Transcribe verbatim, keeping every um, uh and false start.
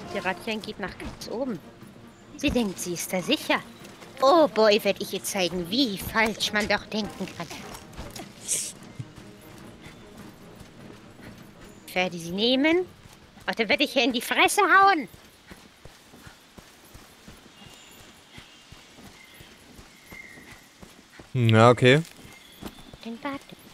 Die Radchen geht nach ganz oben. Sie denkt, sie ist da sicher. Oh boy, werde ich ihr zeigen, wie falsch man doch denken kann. Ich werde sie nehmen und dann werde ich ihr in die Fresse hauen. Ja, okay. Dann warte.